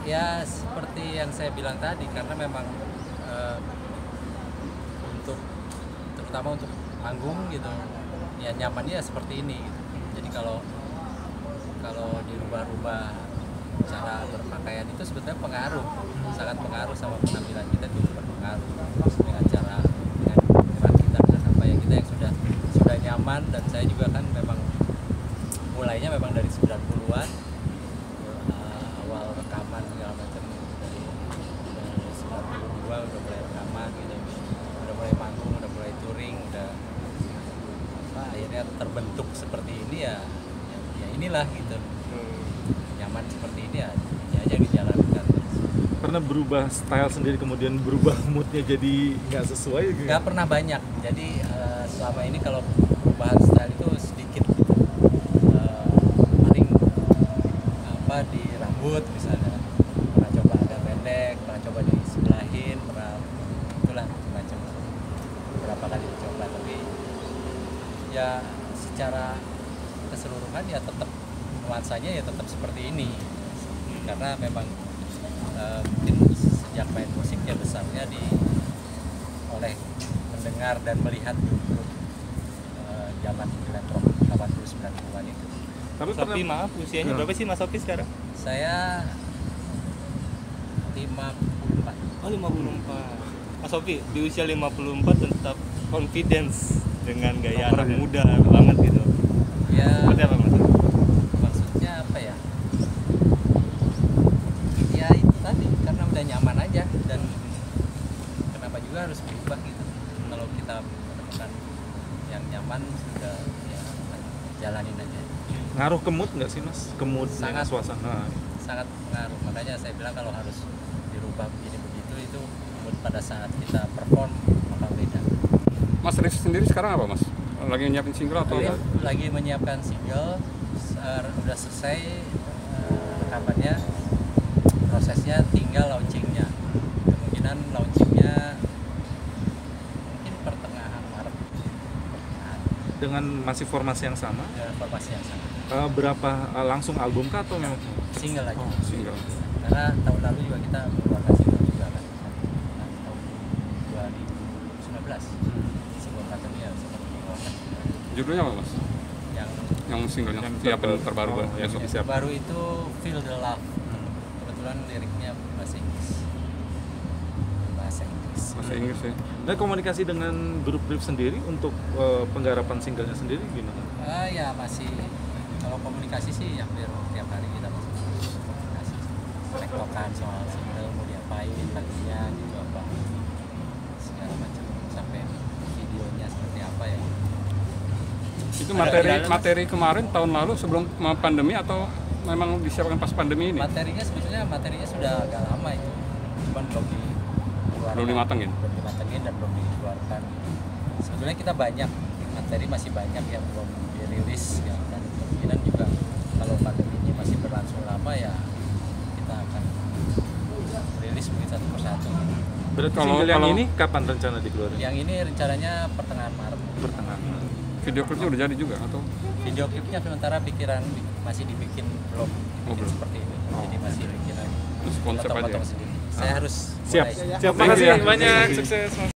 Ya seperti yang saya bilang tadi, karena memang eh, untuk terutama untuk panggung gitu, ya nyamannya seperti ini gitu. Jadi kalau kalau dirubah-rubah cara berpakaian itu sebetulnya pengaruh, sangat pengaruh sama penampilan kita, itu berpengaruh dengan cara, dengan gerak kita, dengan apa ya, kita yang sudah nyaman. Dan saya juga kan memang mulainya memang dari 90-an, awal rekaman segala macam, dari 92 udah mulai rekaman gitu, udah mulai manggung, udah mulai touring, udah apa, akhirnya terbentuk seperti ini ya, ya inilah gitu, nyaman seperti ini ya, ya aja dijalankan. Pernah berubah style sendiri kemudian berubah moodnya jadi nggak sesuai gitu? Nggak pernah banyak, jadi selama ini kalau perubahan style itu sedikit, paling apa di rambut misalnya, pernah coba agak pendek, pernah coba disebelahin, pernah itulah macam beberapa kali dicoba, tapi ya secara keseluruhan ya tetap nuansanya ya tetap seperti ini, karena memang mungkin sejak main musik ya besarnya oleh mendengar dan melihat grup-grup zaman glam rock 80-90-an itu. Tapi maaf, usianya berapa sih Mas Sofi sekarang? Saya 54. Oh, 54. Mas Sofi di usia 54 tetap confidence dengan gaya anak muda banget gitu. Ya, Seperti apa Mas? maksudnya apa ya? Ya itu tadi, karena udah nyaman aja, dan kenapa juga harus berubah gitu. Kalau kita menemukan yang nyaman, sudah ya jalanin aja. Ngaruh ke mood nggak sih Mas? Ke mood Sangat. suasana? Sangat pengaruh, makanya saya bilang kalau harus dirubah begini begitu, itu mood pada saat kita perform bakal beda. Mas Rif sendiri sekarang apa Mas? Lagi nyiapin single atau Jadi, lagi menyiapkan single, udah selesai rekamannya, prosesnya tinggal launchingnya. Kemungkinan launchingnya mungkin pertengahan Maret, Dengan masih formasi yang sama? dengan formasi yang sama. Berapa langsung album kah atau memang Single aja. single? Karena tahun lalu juga kita mengeluarkan single juga kan. Nah, tahun 2019 sebelum pandemi ya sempat mengeluarkan. Judulnya apa Mas? Yang singlenya siapin terbaru ya so. siapa? Baru itu Feel the Love. Kebetulan liriknya bahasa Inggris. Bahasa Inggris. ya. Nah, komunikasi dengan grup-grup sendiri untuk penggarapan singlenya sendiri gimana? Ya masih, kalau komunikasi sih hampir tiap hari kita masih komunikasi, tektokan soal single mau diapain lagunya gitu, apa segala macam, sampai videonya seperti apa ya. Itu materi kemarin tahun lalu sebelum pandemi atau memang disiapkan pas pandemi ini? Materinya sudah agak lama itu, cuman belum dimatengin? Belum dimatengin dan belum dikeluarkan. Sebetulnya kita banyak materi, masih banyak yang belum dirilis ya, dan kemungkinan juga kalau pandemi ini masih berlangsung lama ya kita akan rilis mungkin satu persatu. Berarti Kalau- single yang kalau- ini kapan rencana dikeluarin? Yang ini rencananya pertengahan Maret. Pertengahan. Video klipnya udah jadi juga atau? Video klipnya sementara masih dibikin, belum dibikin belum. seperti ini, jadi masih bikin lagi. Terus konsep aja. Potong-potong sendiri. Saya harus Siap. mulai. Siap. Makasih Makasih ya. banyak. Sukses Mas.